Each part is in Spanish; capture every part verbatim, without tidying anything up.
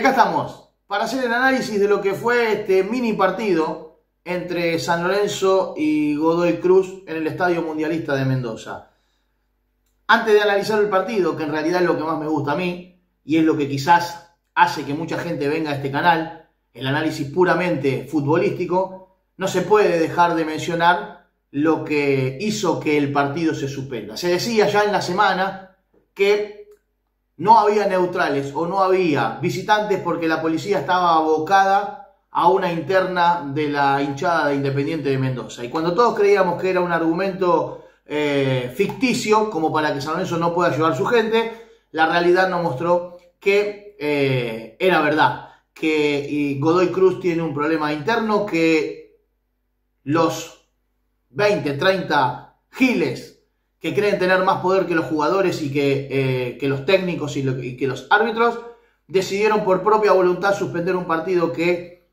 acá estamos para hacer el análisis de lo que fue este mini partido entre San Lorenzo y Godoy Cruz en el Estadio Mundialista de Mendoza. Antes de analizar el partido, que en realidad es lo que más me gusta a mí, y es lo que quizás hace que mucha gente venga a este canal, el análisis puramente futbolístico, no se puede dejar de mencionar lo que hizo que el partido se suspenda. Se decía ya en la semana que no había neutrales o no había visitantes porque la policía estaba abocada a una interna de la hinchada de Independiente de Mendoza. Y cuando todos creíamos que era un argumento eh, ficticio, como para que San Lorenzo no pueda llevar su gente, la realidad nos mostró que eh, era verdad, que Godoy Cruz tiene un problema interno, que los veinte, treinta giles que creen tener más poder que los jugadores y que, eh, que los técnicos y, lo, y que los árbitros, decidieron por propia voluntad suspender un partido que,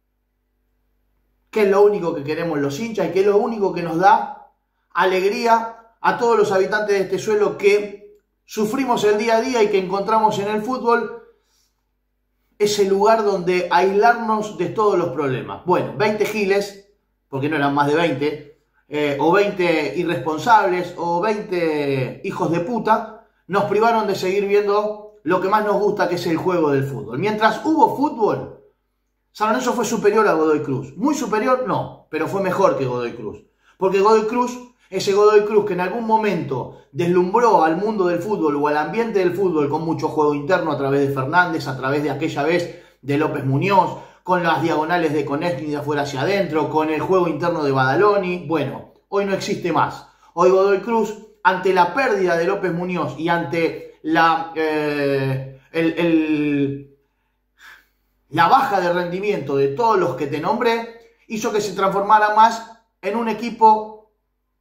que es lo único que queremos los hinchas y que es lo único que nos da alegría a todos los habitantes de este suelo que sufrimos el día a día y que encontramos en el fútbol ese lugar donde aislarnos de todos los problemas. Bueno, veinte giles, porque no eran más de veinte, Eh, o veinte irresponsables, o veinte hijos de puta, nos privaron de seguir viendo lo que más nos gusta, que es el juego del fútbol. Mientras hubo fútbol, San Lorenzo fue superior a Godoy Cruz. Muy superior, no, pero fue mejor que Godoy Cruz. Porque Godoy Cruz, ese Godoy Cruz que en algún momento deslumbró al mundo del fútbol o al ambiente del fútbol con mucho juego interno a través de Fernández, a través de aquella vez de López Muñoz, con las diagonales de Konechny de afuera hacia adentro, con el juego interno de Badaloni. Bueno, hoy no existe más. Hoy Godoy Cruz, ante la pérdida de López Muñoz y ante la, eh, el, el, la baja de rendimiento de todos los que te nombré, hizo que se transformara más en un equipo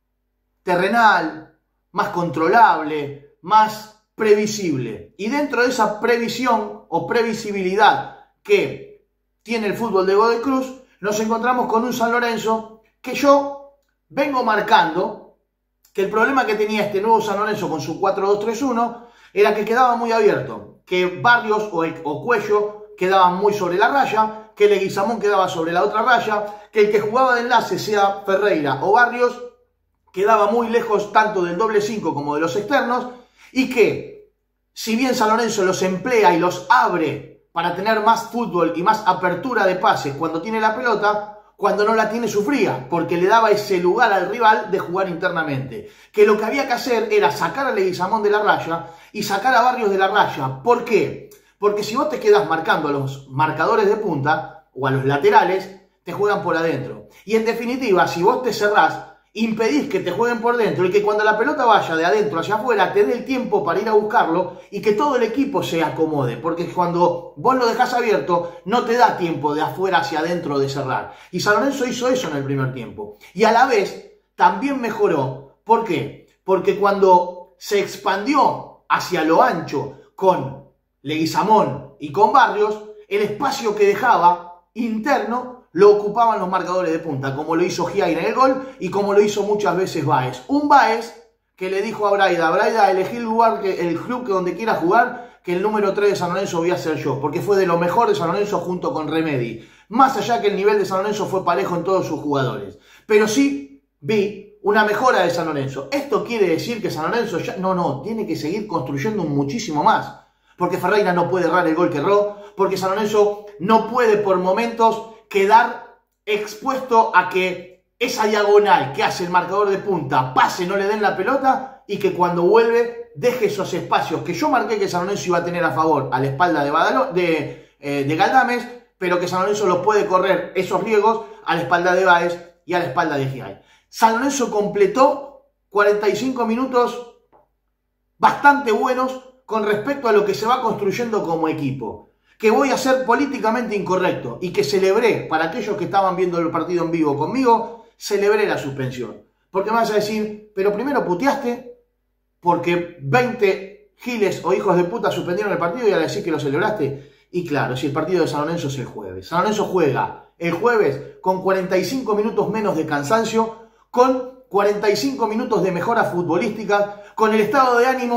terrenal, más controlable, más previsible. Y dentro de esa previsión o previsibilidad que tiene el fútbol de Godoy Cruz, nos encontramos con un San Lorenzo que yo vengo marcando que el problema que tenía este nuevo San Lorenzo con su cuatro dos tres uno era que quedaba muy abierto, que Barrios o, el, o Cuello quedaban muy sobre la raya, que Leguizamón quedaba sobre la otra raya, que el que jugaba de enlace, sea Ferreira o Barrios, quedaba muy lejos tanto del doble cinco como de los externos, y que si bien San Lorenzo los emplea y los abre para tener más fútbol y más apertura de pases cuando tiene la pelota, cuando no la tiene sufría, porque le daba ese lugar al rival de jugar internamente. Que lo que había que hacer era sacar a Leguizamón de la raya y sacar a Barrios de la raya. ¿Por qué? Porque si vos te quedás marcando a los marcadores de punta o a los laterales, te juegan por adentro. Y en definitiva, si vos te cerrás, impedís que te jueguen por dentro y que cuando la pelota vaya de adentro hacia afuera te dé el tiempo para ir a buscarlo y que todo el equipo se acomode, porque cuando vos lo dejás abierto no te da tiempo de afuera hacia adentro de cerrar. Y San Lorenzo hizo eso en el primer tiempo y a la vez también mejoró. ¿Por qué? Porque cuando se expandió hacia lo ancho con Leguizamón y con Barrios, el espacio que dejaba interno lo ocupaban los marcadores de punta, como lo hizo Giaira en el gol y como lo hizo muchas veces Báez. Un Báez que le dijo a Braida, Braida, elegí el lugar, que, el club que donde quiera jugar, que el número tres de San Lorenzo voy a ser yo, porque fue de lo mejor de San Lorenzo junto con Remedi. Más allá que el nivel de San Lorenzo fue parejo en todos sus jugadores. Pero sí vi una mejora de San Lorenzo. ¿Esto quiere decir que San Lorenzo ya...? No, no, tiene que seguir construyendo muchísimo más. Porque Ferreira no puede errar el gol que erró, porque San Lorenzo no puede por momentos quedar expuesto a que esa diagonal que hace el marcador de punta pase, no le den la pelota y que cuando vuelve deje esos espacios que yo marqué que San Lorenzo iba a tener a favor a la espalda de, Badalo, de, eh, de Galdames, pero que San Lorenzo los puede correr esos riesgos a la espalda de Báez y a la espalda de Giai. San Lorenzo completó cuarenta y cinco minutos bastante buenos con respecto a lo que se va construyendo como equipo. Que voy a ser políticamente incorrecto y que celebré, para aquellos que estaban viendo el partido en vivo conmigo, celebré la suspensión. Porque me vas a decir, pero primero puteaste porque veinte giles o hijos de puta suspendieron el partido y ahora decís que lo celebraste. Y claro, si el partido de San Lorenzo es el jueves. San Lorenzo juega el jueves con cuarenta y cinco minutos menos de cansancio, con cuarenta y cinco minutos de mejora futbolística, con el estado de ánimo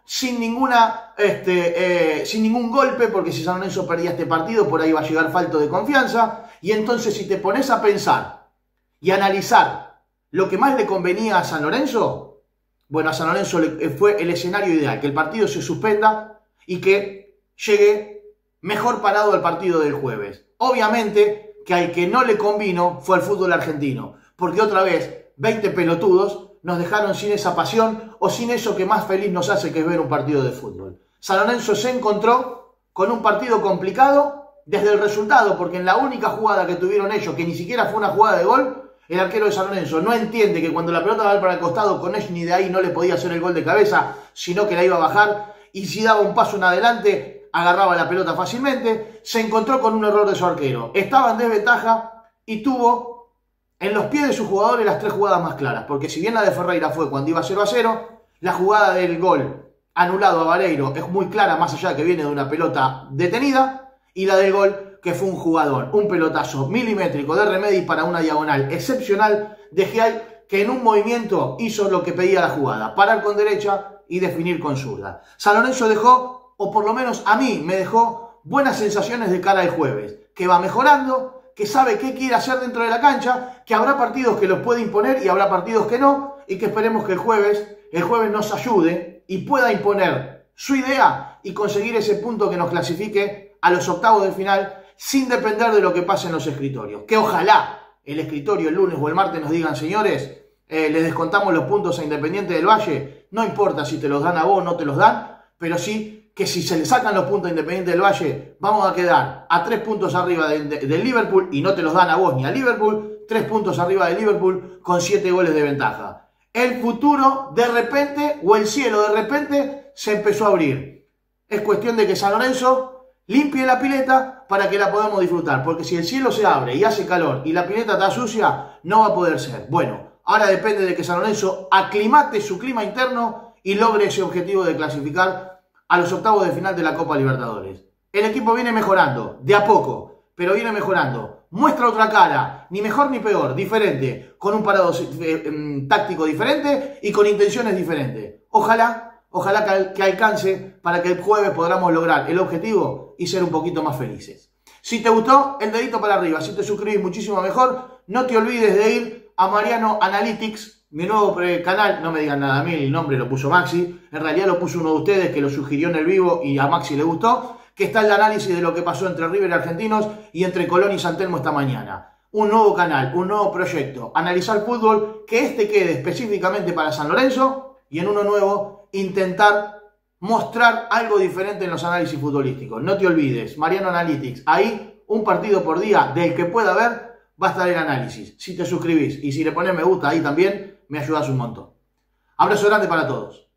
sin ninguna, este, eh, sin ningún golpe, porque si San Lorenzo perdía este partido, por ahí va a llegar falto de confianza. Y entonces, si te pones a pensar y analizar lo que más le convenía a San Lorenzo, bueno, a San Lorenzo le, fue el escenario ideal, que el partido se suspenda y que llegue mejor parado al partido del jueves. Obviamente que al que no le convino fue al fútbol argentino, porque otra vez veinte pelotudos nos dejaron sin esa pasión o sin eso que más feliz nos hace, que es ver un partido de fútbol. San Lorenzo se encontró con un partido complicado desde el resultado, porque en la única jugada que tuvieron ellos, que ni siquiera fue una jugada de gol, el arquero de San Lorenzo no entiende que cuando la pelota va para el costado, con ni de ahí no le podía hacer el gol de cabeza, sino que la iba a bajar, y si daba un paso en adelante, agarraba la pelota fácilmente. Se encontró con un error de su arquero. Estaba en desventaja y tuvo en los pies de sus jugadores las tres jugadas más claras, porque si bien la de Ferreira fue cuando iba cero a cero, la jugada del gol anulado a Vareiro es muy clara, más allá de que viene de una pelota detenida, y la del gol que fue un jugador, un pelotazo milimétrico de Remedi para una diagonal excepcional de Giai, que en un movimiento hizo lo que pedía la jugada, parar con derecha y definir con zurda. San Lorenzo dejó, o por lo menos a mí me dejó, buenas sensaciones de cara al jueves, que va mejorando, que sabe qué quiere hacer dentro de la cancha, que habrá partidos que los puede imponer y habrá partidos que no, y que esperemos que el jueves, el jueves nos ayude y pueda imponer su idea y conseguir ese punto que nos clasifique a los octavos de final sin depender de lo que pase en los escritorios. Que ojalá el escritorio el lunes o el martes nos digan, señores, eh, les descontamos los puntos a Independiente del Valle, no importa si te los dan a vos o no te los dan, pero sí que si se le sacan los puntos a Independiente del Valle, vamos a quedar a tres puntos arriba del de, de Liverpool, y no te los dan a vos ni a Liverpool, tres puntos arriba de Liverpool con siete goles de ventaja. El futuro de repente, o el cielo de repente, se empezó a abrir. Es cuestión de que San Lorenzo limpie la pileta para que la podamos disfrutar, porque si el cielo se abre y hace calor y la pileta está sucia, no va a poder ser. Bueno, ahora depende de que San Lorenzo aclimate su clima interno y logre ese objetivo de clasificar a los octavos de final de la Copa Libertadores. El equipo viene mejorando, de a poco, pero viene mejorando. Muestra otra cara, ni mejor ni peor, diferente, con un parado eh, táctico diferente y con intenciones diferentes. Ojalá, ojalá que, que alcance para que el jueves podamos lograr el objetivo y ser un poquito más felices. Si te gustó, el dedito para arriba. Si te suscribís, muchísimo mejor. No te olvides de ir a Mariano Analytics, mi nuevo canal. No me digan nada a mí, el nombre lo puso Maxi. En realidad lo puso uno de ustedes que lo sugirió en el vivo y a Maxi le gustó. Que está el análisis de lo que pasó entre River y Argentinos y entre Colón y San Telmo esta mañana. Un nuevo canal, un nuevo proyecto. Analizar fútbol, que este quede específicamente para San Lorenzo, y en uno nuevo intentar mostrar algo diferente en los análisis futbolísticos. No te olvides, Mariano Analytics, ahí un partido por día del que pueda haber va a estar el análisis. Si te suscribís y si le pones me gusta ahí también, me ayudas un montón. Abrazo grande para todos.